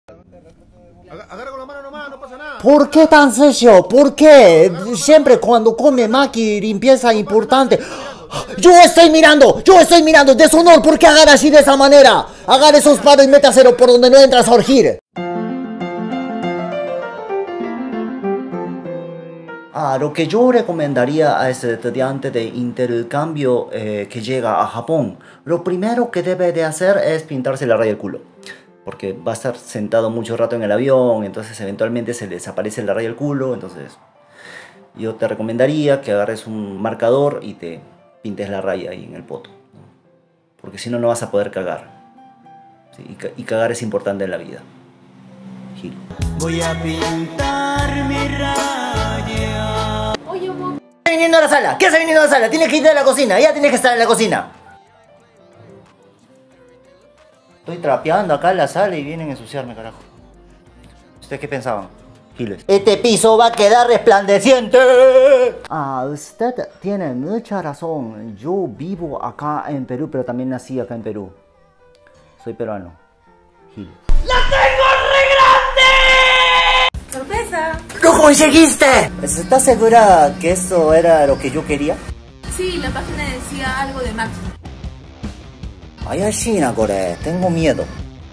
Agarra con la mano nomás, no pasa nada. ¿Por qué tan sucio? ¿Por qué? Siempre cuando come Maki, limpieza importante. Yo estoy mirando, deshonor, ¿por qué agarra así de esa manera? Agarra esos palos y métaselo por donde no entras a urgir. Lo que yo recomendaría a ese estudiante de intercambio que llega a Japón, lo primero que debe de hacer es pintarse la raya del culo. Porque va a estar sentado mucho rato en el avión, entonces eventualmente se le desaparece la raya del culo. Entonces yo te recomendaría que agarres un marcador y te pintes la raya ahí en el poto, ¿no? Porque si no, no vas a poder cagar. ¿Sí? Y cagar es importante en la vida. Gil. Voy a pintar mi raya. Oye, ¿qué está viniendo a la sala? ¿Qué está viniendo a la sala? Tienes que ir a la cocina, ya tienes que estar en la cocina. Estoy trapeando acá en la sala y vienen a ensuciarme, carajo. ¿Ustedes qué pensaban? Giles. Este piso va a quedar resplandeciente. Usted tiene mucha razón. Yo vivo acá en Perú, pero también nací acá en Perú. Soy peruano. Giles. ¡La tengo re grande! ¡Sorpresa! ¡Lo conseguiste! ¿Estás segura que eso era lo que yo quería? Sí, la página decía algo de Max. Ay, China, Core, tengo miedo.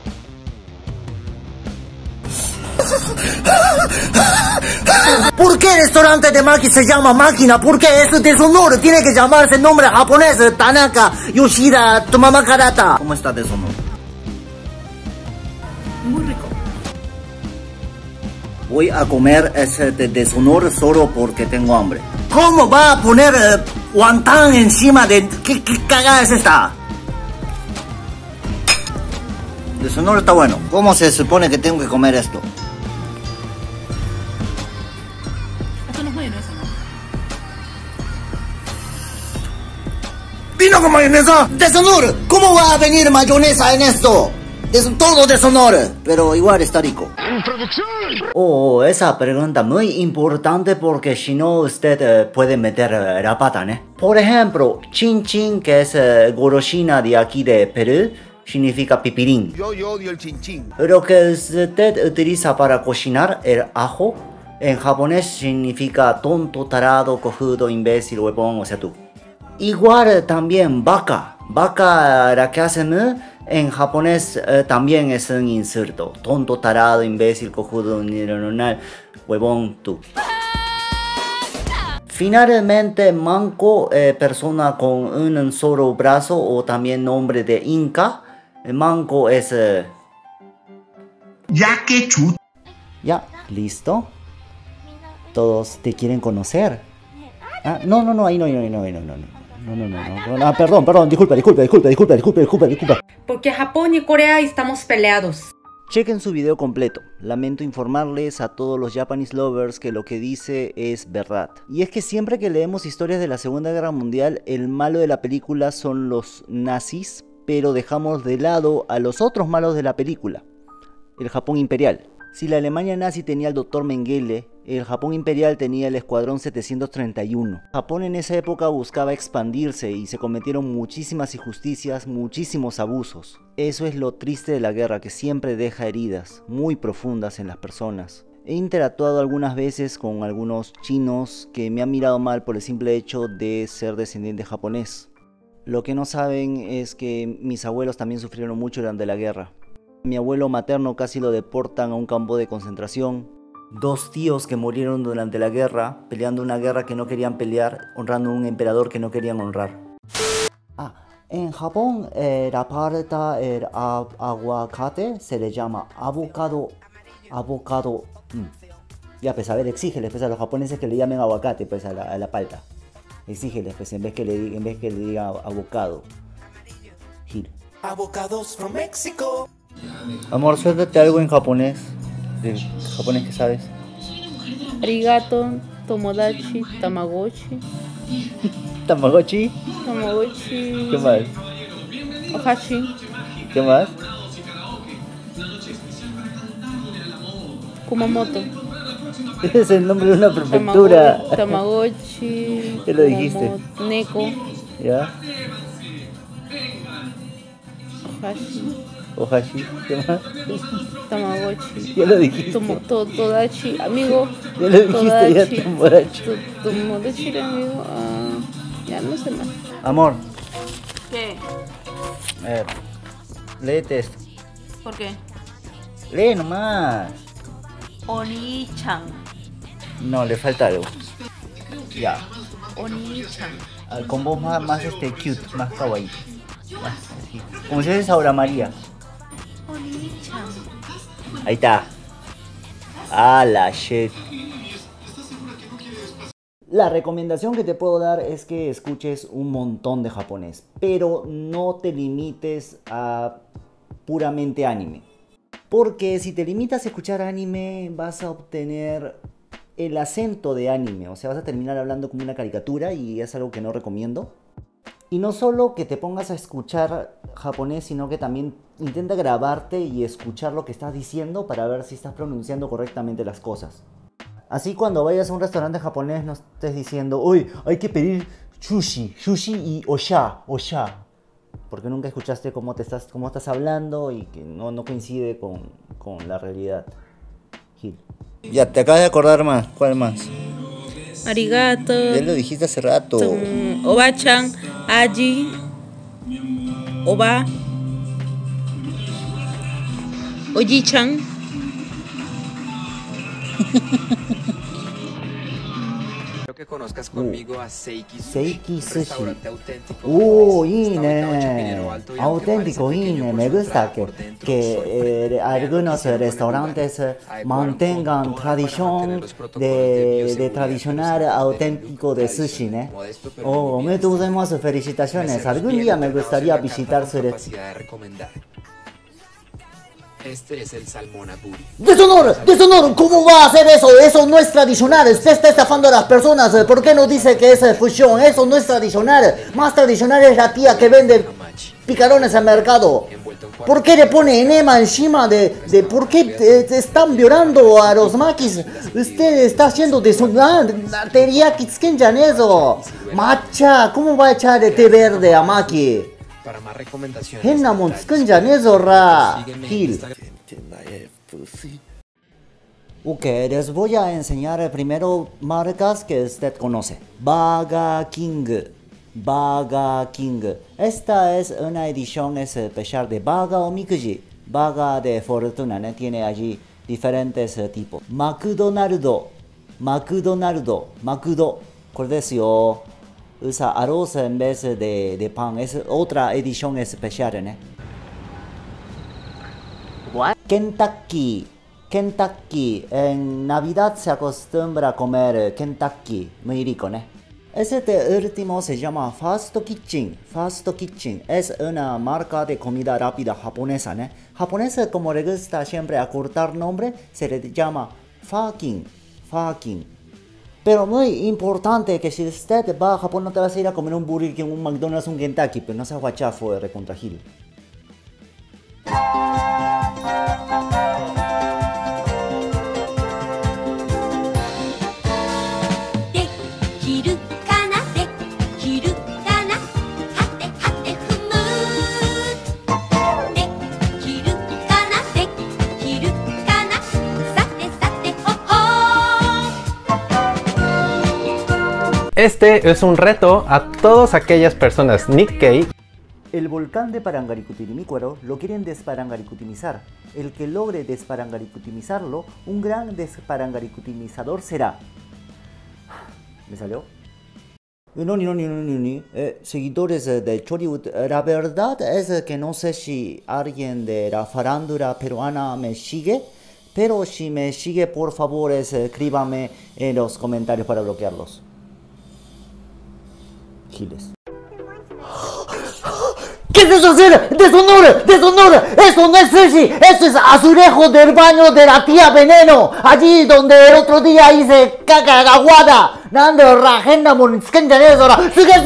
¿Por qué el restaurante de Maki se llama Máquina? ¿Por qué? Es deshonor. Tiene que llamarse el nombre japonés. Tanaka, Yoshida, Tomama Karata. ¿Cómo está deshonor? Muy rico. Voy a comer ese deshonor solo porque tengo hambre. ¿Cómo va a poner wonton encima de... ¿Qué cagada es esta? Deshonor está bueno. ¿Cómo se supone que tengo que comer esto? Esto no es mayonesa, ¿no? ¡Vino con mayonesa! ¡Deshonor! ¿Cómo va a venir mayonesa en esto? Todo deshonor. Pero igual está rico. Oh, esa pregunta muy importante porque si no usted puede meter la pata, ¿no? Por ejemplo, chin chin, que es goroshina de aquí de Perú, significa pipirín. Yo odio el chinchín. Lo que usted utiliza para cocinar, el ajo, en japonés significa tonto, tarado, cojudo, imbécil, huevón, o sea tú. Igual también vaca. Vaca, la que hace mu, en japonés también es un insulto. Tonto, tarado, imbécil, cojudo, huevón, tú. Finalmente, manco, persona con un solo brazo o también nombre de inca. Manco es... Ya que chut. Ya, listo. Todos te quieren conocer. Ah, no, ahí no. No, perdón, disculpa. Porque Japón y Corea estamos peleados. Chequen su video completo. Lamento informarles a todos los Japanese lovers que lo que dice es verdad. Y es que siempre que leemos historias de la Segunda Guerra Mundial, el malo de la película son los nazis, pero dejamos de lado a los otros malos de la película, el Japón Imperial. Si la Alemania nazi tenía al Dr. Mengele, el Japón Imperial tenía el Escuadrón 731. Japón en esa época buscaba expandirse y se cometieron muchísimas injusticias, muchísimos abusos. Eso es lo triste de la guerra, que siempre deja heridas muy profundas en las personas. He interactuado algunas veces con algunos chinos que me han mirado mal por el simple hecho de ser descendiente japonés. Lo que no saben es que mis abuelos también sufrieron mucho durante la guerra. Mi abuelo materno casi lo deportan a un campo de concentración. 2 tíos que murieron durante la guerra, peleando una guerra que no querían pelear, honrando a un emperador que no querían honrar. En Japón, la palta, el aguacate, se le llama avocado. Ya, pues a ver, exígeles pues, a los japoneses que le llamen aguacate pues, a la palta. Exígeles pues, en vez que le diga avocado. Gil. Avocados from Mexico. Amor, suéltate algo en japonés. ¿De japonés que sabes? Arigato, tomodachi, tamagotchi. ¿Tamagotchi? Tamagotchi. ¿Qué más? Ohashi. ¿Qué más? Kumamoto. Ese es el nombre de una prefectura. Tamagotchi. ¿Qué lo dijiste? Neko. ¿Ya? Ohashi. Ohashi, ¿qué más? Tamagotchi. Ya lo dijiste. Todachi, amigo. Ya lo dijiste, ya, Todachi. Tomodachi. Tomodachi era amigo. Ya no sé más. Amor, ¿Qué? a ver, léete esto. ¿Por qué? Lee nomás. Oni-chan. No, le falta algo. Ya. Oni-chan. Con voz más cute, más kawaii. Más así. Como si fuese Aura María. Oni-chan. Ahí está. Ah, la shit. La recomendación que te puedo dar es que escuches un montón de japonés, pero no te limites a puramente anime. Porque si te limitas a escuchar anime, vas a obtener el acento de anime, o sea, vas a terminar hablando como una caricatura y es algo que no recomiendo. Y no solo que te pongas a escuchar japonés, sino que también intenta grabarte y escuchar lo que estás diciendo para ver si estás pronunciando correctamente las cosas. Así cuando vayas a un restaurante japonés no estés diciendo, uy, hay que pedir sushi y osha. Porque nunca escuchaste cómo estás hablando y que no coincide con la realidad. Gil. Ya, te acabas de acordar más. ¿Cuál más? Arigato. Ya lo dijiste hace rato. Oba-chan. Aji. Oba. Oji-chan. Quiero que conozcas conmigo a Seiki Seiki Sushi, un Sushi. restaurante auténtico. Auténtico, me gusta que algunos restaurantes mantengan tradición de tradicional auténtico de sushi, ¿no? Oh, me gozaimasu, felicitaciones. Algún día me gustaría visitar su restaurante. Este es el salmón aburi. ¡Deshonor! ¿Cómo va a hacer eso? Eso no es tradicional. Usted está estafando a las personas. ¿Por qué no dice que es fusión? Eso no es tradicional. Más tradicional es la tía que vende picarones al mercado. ¿Por qué le pone enema encima de por qué están violando a los makis? Usted está haciendo deshonor. Teriyaki tsuken eso. Macha, ¿cómo va a echar té verde a maki? Para más recomendaciones. Hennamon tsuken eso, ra. Gil. Ok, les voy a enseñar primero marcas que usted conoce. Burger King. Esta es una edición especial de Burger Omikuji. Burger de fortuna, ¿no? Tiene allí diferentes tipos. McDonald's.これですよ. Usa arroz en vez de pan. Es otra edición especial, ¿no? Kentucky. En Navidad se acostumbra a comer Kentucky. Muy rico, ¿no? Este último se llama Fast Kitchen. Es una marca de comida rápida japonesa, ¿no? Japonesa, como le gusta siempre acortar nombre, se le llama Fakin. Pero muy importante que si usted va a Japón no te vas a ir a comer un Burger King, un McDonald's, un Kentucky, pero no seas guachafo de recontra Gil. Este es un reto a todas aquellas personas Nikkei. El volcán de Parangaricutirimícuaro lo quieren desparangarikutimizar. El que logre desparangarikutimizarlo, un gran desparangaricutimizador será. ¿Me salió? No. Seguidores de Chollywood, la verdad es que no sé si alguien de la farándula peruana me sigue, pero si me sigue, por favor, escríbame en los comentarios para bloquearlos. Giles. ¿Qué es eso hacer? ¡Deshonor! ¡Eso no es sushi! ¡Eso es azulejo del baño de la tía Veneno! Allí donde el otro día hice caca aguada. Nando, rajenda, monisken,